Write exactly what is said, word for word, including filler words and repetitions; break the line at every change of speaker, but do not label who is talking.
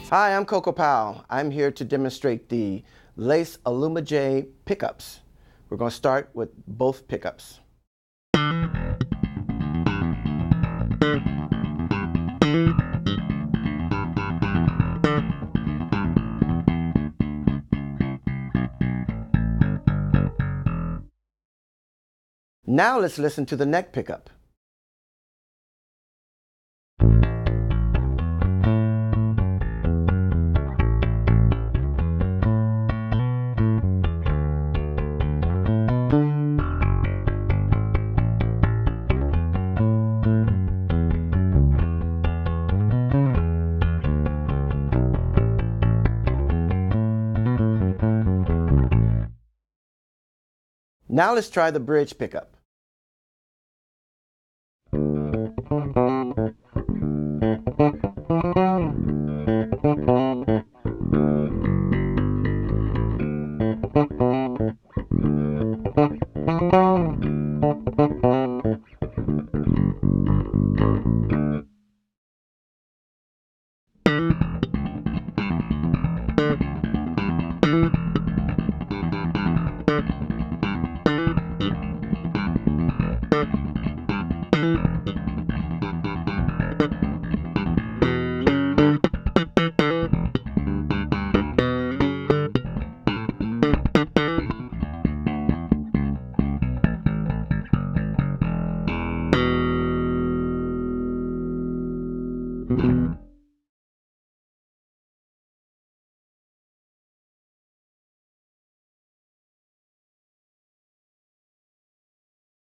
Hi, I'm Coco Powell. I'm here to demonstrate the Lace Aluma-J pickups. We're going to start with both pickups. Now let's listen to the neck pickup. Now let's try the bridge pickup.